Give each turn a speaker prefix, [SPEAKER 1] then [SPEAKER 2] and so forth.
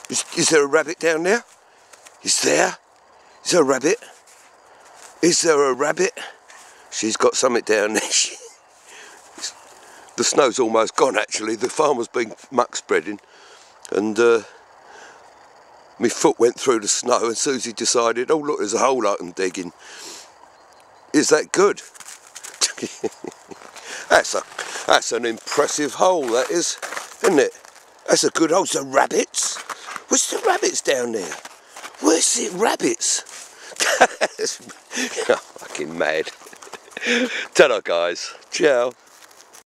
[SPEAKER 1] Is there a rabbit down there? Is there? Is there a rabbit? Is there a rabbit? She's got something down there. The snow's almost gone actually. The farmer's been muck spreading and my foot went through the snow and Susie decided, oh look, there's a hole I can dig in. Is that good? That's an impressive hole, that is, isn't it? That's a good hole. So rabbits? Where's the rabbits down there? Where's the rabbits? Oh, fucking mad. Ta-da guys. Ciao.